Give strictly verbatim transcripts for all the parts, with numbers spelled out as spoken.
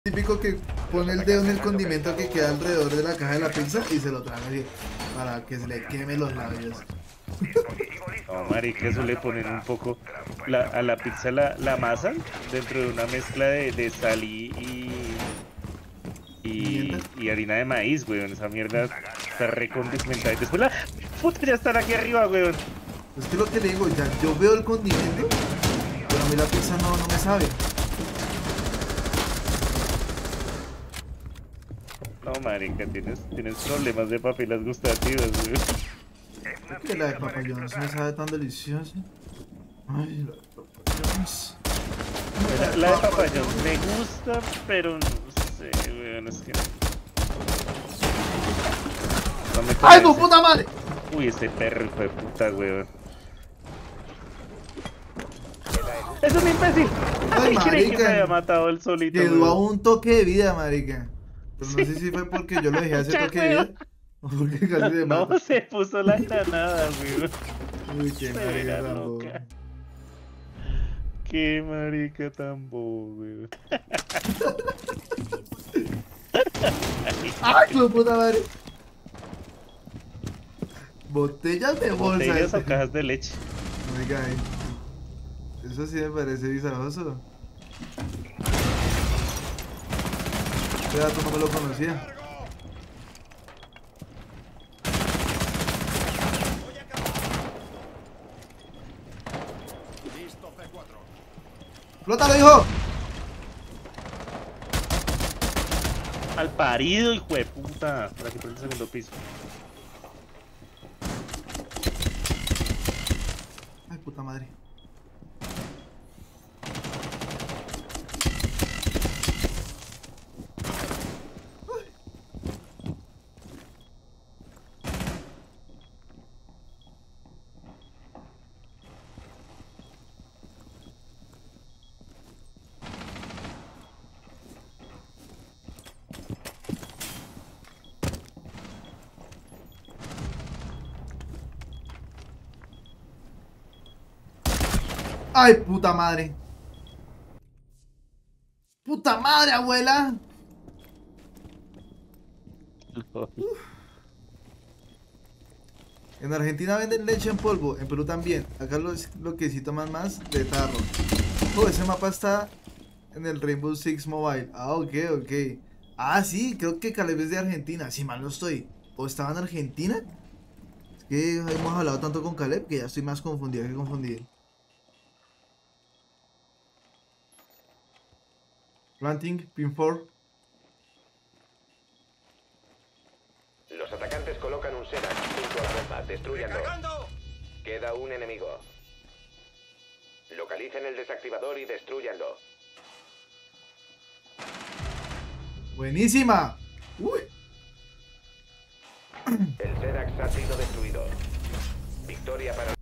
Típico que pone el dedo en el condimento que queda alrededor de la caja de la pizza y se lo traga así para que se le queme los labios. No, marica, eso le ponen un poco la, a la pizza la, la masa dentro de una mezcla de, de sal y, ¿Pimienta? y, y harina de maíz, weón. Esa mierda está recondimentada. Y después la puta ya están aquí arriba, weón. Es que lo que le digo, ya yo veo el condimento, pero a mí la pizza no, no me sabe. No, marica, tienes, tienes problemas de papilas gustativas, weón. ¿Por qué la de Papa John's me sabe tan deliciosa? Ay, la de Papa John's. La, la de Papa John's me gusta, pero no sé, weón, es que no me ¡Ay, tu convence. puta madre! Uy, este perro, hijo de puta, weón. ¡Es un imbécil! Ay, Creí que se había marica. matado él solito, Quedó a weón. un toque de vida, marica. Pero no Sí, sé si fue porque yo lo dejé hacer ya, toque de weón. vida o porque casi le No, mata. se puso la granada, weón. Uy, qué marica Severa tan bobo. loca. Qué marica tan bobo, weón. ¡Ay, tu puta madre! Botellas de bolsa. ¿Botellas o este. cajas de leche? Oiga, eh, eso sí me parece visajoso. Este dato no me lo conocía. ¡Flótalo, hijo! Al parido, hijo de puta. Para que prenda el segundo piso. Ay, puta madre. Ay, puta madre. Puta madre, abuela. En Argentina venden leche en polvo, en Perú también. Acá lo, lo que sí toman más de tarro. Oh, ese mapa está en el Rainbow Six Mobile. Ah, ok, ok. Ah, sí, creo que Caleb es de Argentina. Si mal no estoy. ¿O estaba en Argentina? Es que hemos hablado tanto con Caleb que ya estoy más confundido que confundido. Planting, pin four. Los atacantes colocan un Serac junto a la bomba. Destruyanlo. Queda un enemigo. Localicen el desactivador y destruyanlo. Buenísima. Uy. El Serac ha sido destruido. Victoria para...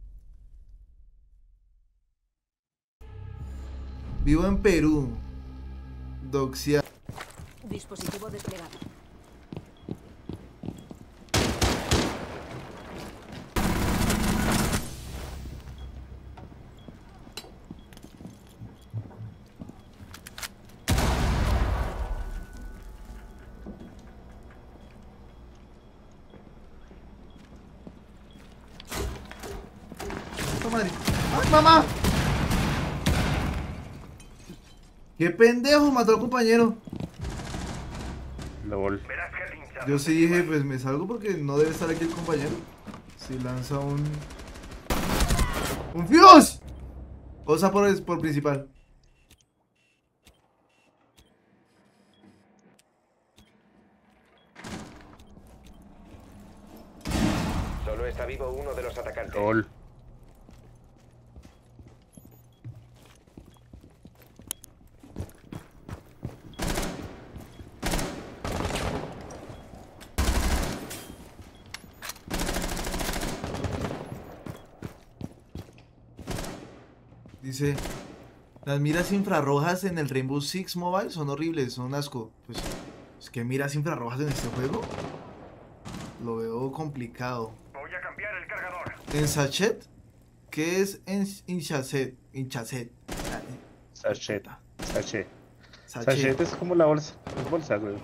Vivo en Perú. Doxia. Dispositivo desplegado. Puta madre. ¡Ay, mamá! ¡Qué pendejo! Mató al compañero. LOL. Yo sí dije, pues me salgo porque no debe estar aquí el compañero. Si lanza un... ¡Un Fuse! Osa por, por principal. Solo está vivo uno de los atacantes. LOL. Dice, las miras infrarrojas en el Rainbow Six Mobile son horribles, son asco. Pues, es que miras infrarrojas en este juego. Lo veo complicado. Voy a cambiar el cargador. ¿En Sachet? ¿Qué es en Inchacet? Inchacet. Sachet. Sachet. Sachet. Sachet es como la bolsa. Es bolsa, güey.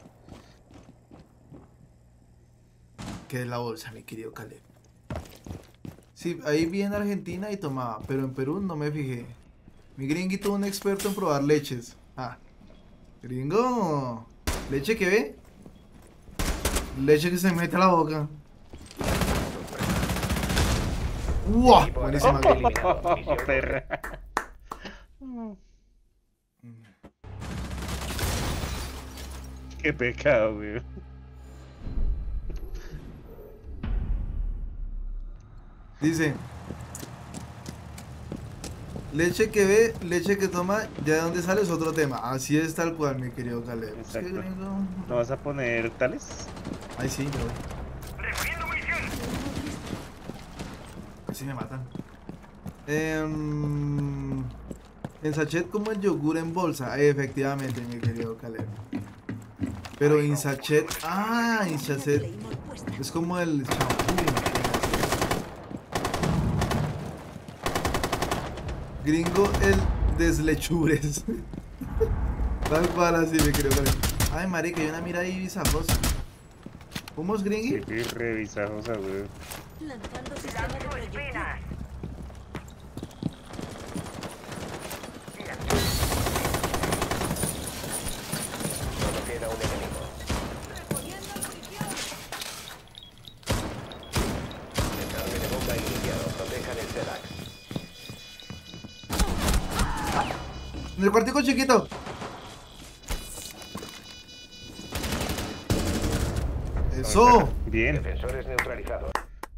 ¿Qué es la bolsa, mi querido Caleb? Sí, ahí vi en Argentina y tomaba, pero en Perú no me fijé. Mi gringuito, un experto en probar leches. Ah, gringo. ¿Leche que ve? Leche que se mete a la boca. ¡Wow! Equipo Buenísima, atacante gringo. eliminado. Misión Perra. Qué pecado, güey. Dice: leche que ve, leche que toma, ya de dónde sale es otro tema. Así es tal cual, mi querido Caleb. Es que Exacto. gringo. ¿No vas a poner tales? Ay, sí, me voy. Así me matan. Em, en sachet como el yogur en bolsa. Efectivamente, mi querido Caleb. Pero en sachet. Ah, en sachet. Claymore puesta. Es como el champú. Gringo el deslechures. Tal cual así, mi querido Caleb. Ay, marica, hay una mira ahí visajosa. ¿Humos, gringui? Sí, revisajosa, güey. Lanzando sistema de proyectil. Solo queda un enemigo. Desarme de bomba iniciado. Protejan el Sedax. En el cuartico chiquito. Eso. Bien. Defensores neutralizados.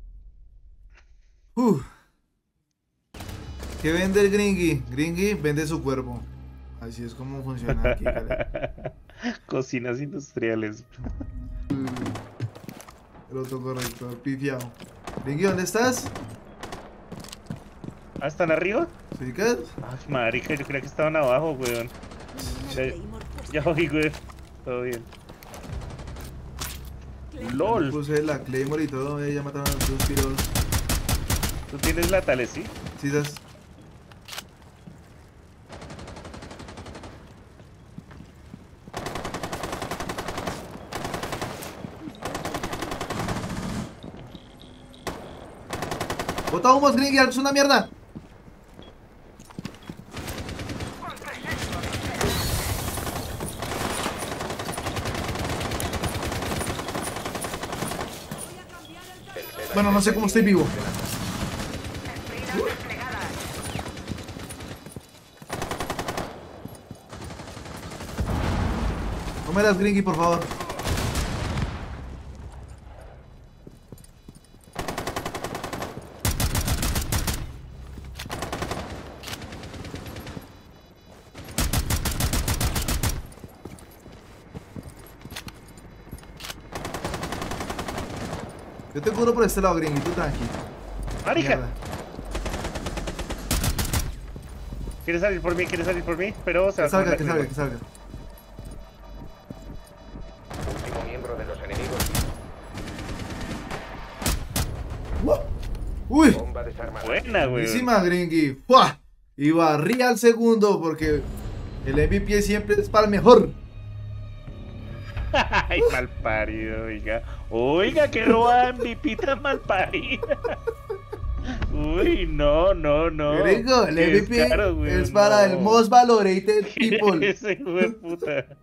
Uf. ¿Qué vende el gringui? Gringui vende su cuerpo. Así es como funciona aquí, Caleb. Cocinas industriales. El autocorrector, pifiado. Gringui, ¿dónde estás? ¿Ah, están arriba? ¿Sí qué? Ay, marica, yo creía que estaban abajo, weón. Una Ya, Claymore puesta. ya oí, güey. Todo bien. LOL. Puse la Claymore y todo, eh, ya mataron a los dos piros. Tú tienes la tales, ¿sí? ¿Sí das? ¡Bota humos, gringui! ¡Es una mierda! Bueno, no sé cómo estoy vivo. No me das, gringui, por favor. Yo te curo por este lado, gringui, tú tranqui. Marica. Mierda. ¿Quieres salir por mí? ¿Quieres salir por mí? Pero se va Que a salga, comer que la salga, que salga. Último miembro de los enemigos. ¡Uy! Bomba desarmada. Buena, güey. Buenísima, gringui. ¡Fua! Y barrí al segundo porque el M V P siempre es para el mejor. Ay, mal parido, oiga. Oiga, que roba M V P tan mal parida. Uy, no, no, no. Gringo, el Qué M V P descaro, güey, es para no. el most valorated people. Ese hijo de puta.